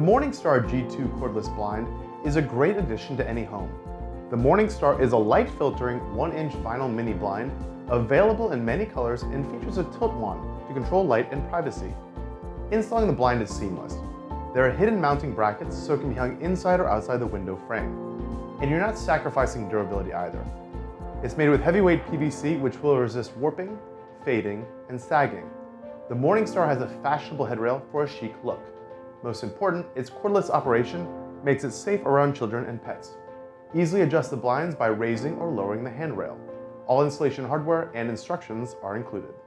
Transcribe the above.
Morningstar G2 cordless blind is a great addition to any home. The Morningstar is a light filtering 1-inch vinyl mini blind available in many colors and features a tilt wand to control light and privacy. Installing the blind is seamless. There are hidden mounting brackets so it can be hung inside or outside the window frame. And you're not sacrificing durability either. It's made with heavyweight PVC which will resist warping, fading, and sagging. The Morningstar has a fashionable headrail for a chic look. Most important, its cordless operation makes it safe around children and pets. Easily adjust the blinds by raising or lowering the handrail. All installation hardware and instructions are included.